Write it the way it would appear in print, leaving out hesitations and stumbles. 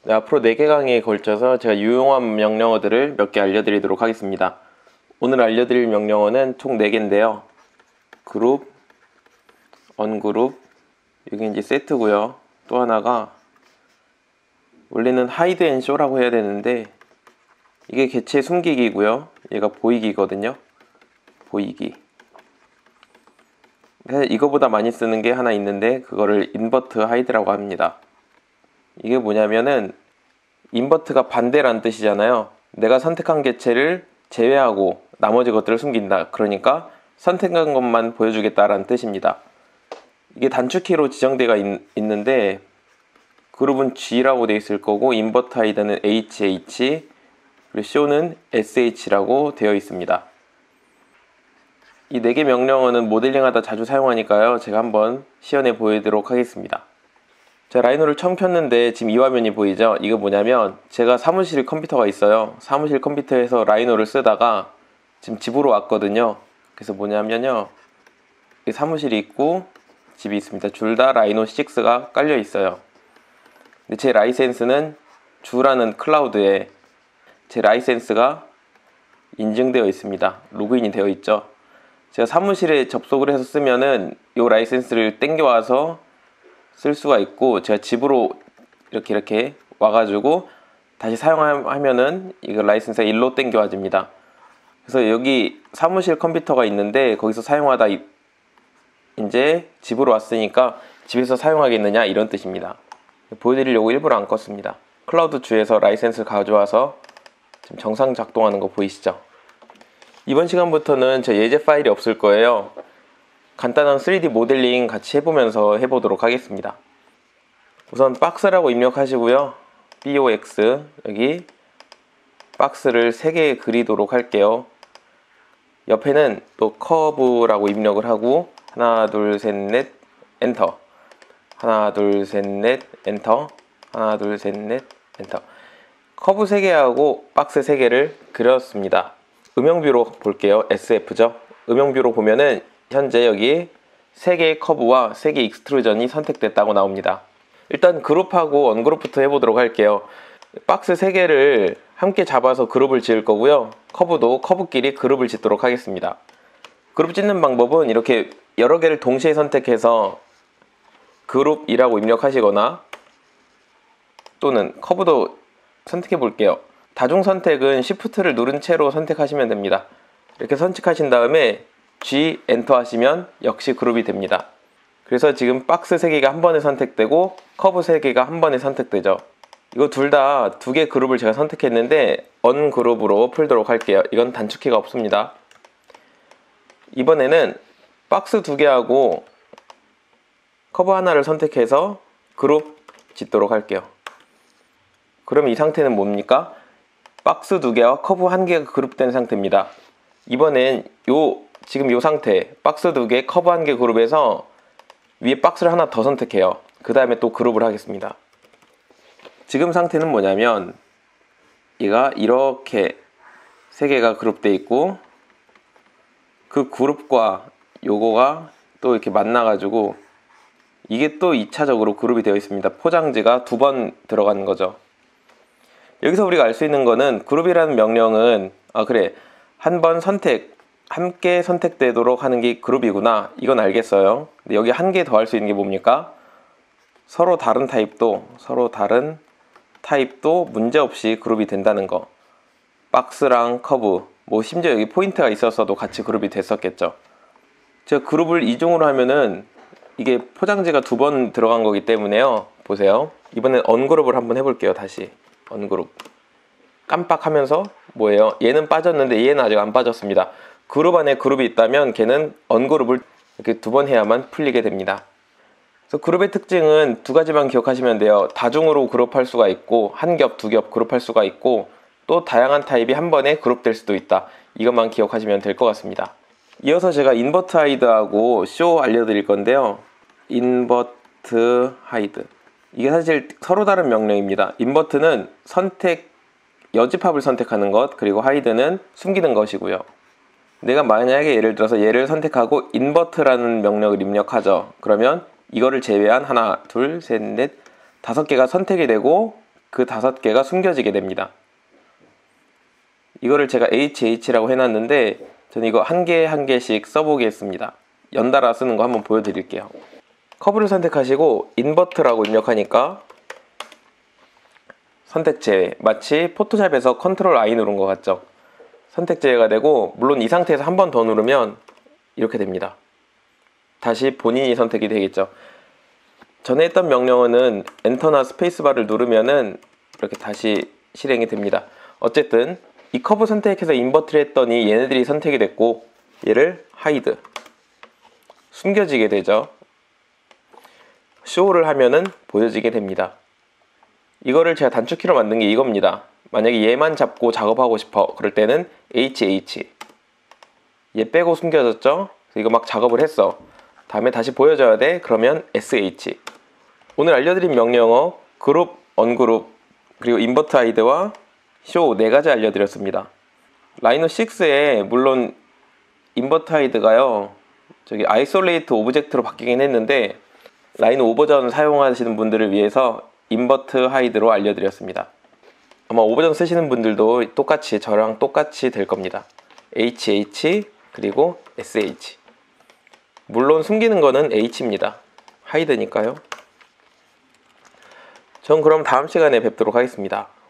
네, 앞으로 4개 강의에 걸쳐서 제가 유용한 명령어들을 몇 개 알려드리도록 하겠습니다. 오늘 알려드릴 명령어는 총 4개인데요. 그룹, 언그룹, 여기 이제 세트고요. 또 하나가 원래는 하이드 앤 쇼라고 해야 되는데 이게 개체 숨기기고요. 얘가 보이기거든요. 보이기. 이거보다 많이 쓰는 게 하나 있는데 그거를 인버트 하이드라고 합니다. 이게 뭐냐면은 인버트가 반대란 뜻이잖아요. 내가 선택한 개체를 제외하고 나머지 것들을 숨긴다. 그러니까 선택한 것만 보여주겠다라는 뜻입니다. 이게 단축키로 지정되어 있는데 그룹은 G라고 되어 있을 거고 인버트 하이드는 HH 그리고 show는 SH라고 되어 있습니다. 이 4개 명령어는 모델링하다 자주 사용하니까요. 제가 한번 시연해 보이도록 하겠습니다. 제가 라이노를 처음 켰는데 지금 이 화면이 보이죠? 이거 뭐냐면 제가 사무실 컴퓨터가 있어요. 사무실 컴퓨터에서 라이노를 쓰다가 지금 집으로 왔거든요. 그래서 뭐냐면요. 사무실이 있고 집이 있습니다. 둘 다 라이노 6가 깔려 있어요. 근데 제 라이센스는 주라는 클라우드에 제 라이센스가 인증되어 있습니다. 로그인이 되어 있죠. 제가 사무실에 접속을 해서 쓰면은 이 라이센스를 땡겨와서 쓸 수가 있고 제가 집으로 이렇게 와가지고 다시 사용하면은 이거 라이센스가 일로 땡겨와집니다. 그래서 여기 사무실 컴퓨터가 있는데 거기서 사용하다 이제 집으로 왔으니까 집에서 사용하겠느냐 이런 뜻입니다. 보여드리려고 일부러 안 껐습니다. 클라우드 주에서 라이센스를 가져와서 지금 정상 작동하는 거 보이시죠? 이번 시간부터는 저 예제 파일이 없을 거예요. 간단한 3D 모델링 같이 해보면서 해보도록 하겠습니다. 우선 박스라고 입력하시고요. box 여기 박스를 3개 그리도록 할게요. 옆에는 또 커브라고 입력을 하고 하나 둘 셋 넷 엔터 하나 둘 셋 넷 엔터 하나 둘 셋 넷 엔터 커브 3개하고 박스 3개를 그렸습니다. 음영뷰로 볼게요. SF죠. 음영뷰로 보면은 현재 여기 3개의 커브와 3개의 익스트루전이 선택됐다고 나옵니다. 일단 그룹하고 언그룹부터 해보도록 할게요. 박스 3개를 함께 잡아서 그룹을 지을 거고요. 커브도 커브끼리 그룹을 짓도록 하겠습니다. 그룹 짓는 방법은 이렇게 여러 개를 동시에 선택해서 그룹이라고 입력하시거나 또는 커브도 선택해 볼게요. 다중 선택은 Shift를 누른 채로 선택하시면 됩니다. 이렇게 선택하신 다음에 G 엔터 하시면 역시 그룹이 됩니다. 그래서 지금 박스 3개가 한 번에 선택되고 커브 3개가 한 번에 선택되죠. 이거 둘 다 2개 그룹을 제가 선택했는데 언그룹으로 풀도록 할게요. 이건 단축키가 없습니다. 이번에는 박스 2개하고 커브 하나를 선택해서 그룹 짓도록 할게요. 그럼 이 상태는 뭡니까? 박스 2개와 커브 1개가 그룹된 상태입니다. 이번엔 지금 이 상태 박스 2개 커브 1개 그룹에서 위에 박스를 하나 더 선택해요. 그 다음에 또 그룹을 하겠습니다. 지금 상태는 뭐냐면 얘가 이렇게 3개가 그룹되어 있고 그 그룹과 요거가 또 이렇게 만나가지고 이게 또 2차적으로 그룹이 되어 있습니다. 포장지가 2번 들어가는 거죠. 여기서 우리가 알 수 있는 거는 그룹이라는 명령은 한 번 함께 선택되도록 하는 게 그룹이구나 이건 알겠어요. 근데 여기 한 개 더 할 수 있는 게 뭡니까? 서로 다른 타입도 문제없이 그룹이 된다는 거. 박스랑 커브 심지어 여기 포인트가 있었어도 같이 그룹이 됐었겠죠. 제가 그룹을 2종으로 하면은 이게 포장지가 2번 들어간 거기 때문에요. 보세요. 이번엔 언그룹을 한번 해볼게요. 다시 언그룹 깜빡하면서 뭐예요? 얘는 빠졌는데 얘는 아직 안 빠졌습니다. 그룹 안에 그룹이 있다면 걔는 언그룹을 이렇게 2번 해야만 풀리게 됩니다. 그래서 그룹의 특징은 2가지만 기억하시면 돼요. 다중으로 그룹할 수가 있고 한 겹, 2겹 그룹할 수가 있고 또 다양한 타입이 한 번에 그룹될 수도 있다. 이것만 기억하시면 될 것 같습니다. 이어서 제가 인버트 하이드하고 쇼 알려드릴 건데요. 인버트 하이드 이게 사실 서로 다른 명령입니다. 인버트는 여집합을 선택하는 것, 그리고 하이드는 숨기는 것이고요. 내가 만약에 예를 들어서 얘를 선택하고 인버트라는 명령을 입력하죠. 그러면 이거를 제외한 하나, 둘, 셋, 넷, 5개가 선택이 되고 그 5개가 숨겨지게 됩니다. 이거를 제가 HH라고 해놨는데 저는 이거 한 개 한 개씩 써보겠습니다. 연달아 쓰는 거 한번 보여드릴게요. 커브를 선택하시고 인버트라고 입력하니까 선택 제외, 마치 포토샵에서 컨트롤 I 누른 것 같죠? 선택 제외가 되고, 물론 이 상태에서 한 번 더 누르면 이렇게 됩니다. 다시 본인이 선택이 되겠죠. 전에 했던 명령어는 엔터나 스페이스바를 누르면은 이렇게 다시 실행이 됩니다. 어쨌든 이 커브 선택해서 인버트를 했더니 얘네들이 선택이 됐고, 얘를 하이드, 숨겨지게 되죠. 쇼를 하면은 보여지게 됩니다. 이거를 제가 단축키로 만든 게 이겁니다. 만약에 얘만 잡고 작업하고 싶어 그럴 때는 HH, 얘 빼고 숨겨졌죠? 이거 막 작업을 했어. 다음에 다시 보여줘야 돼. 그러면 SH. 오늘 알려드린 명령어 그룹, 언그룹, 그리고 인버트 하이드와 쇼 4가지 알려드렸습니다. 라이노 6에 물론 인버트 하이드가요, 저기 아이솔레이트 오브젝트로 바뀌긴 했는데 라이노 5버전 사용하시는 분들을 위해서 인버트 하이드로 알려드렸습니다. 아마 5버전 쓰시는 분들도 똑같이 저랑 똑같이 될 겁니다. HH 그리고 SH. 물론 숨기는 거는 H입니다. 하이드니까요. 전 그럼 다음 시간에 뵙도록 하겠습니다.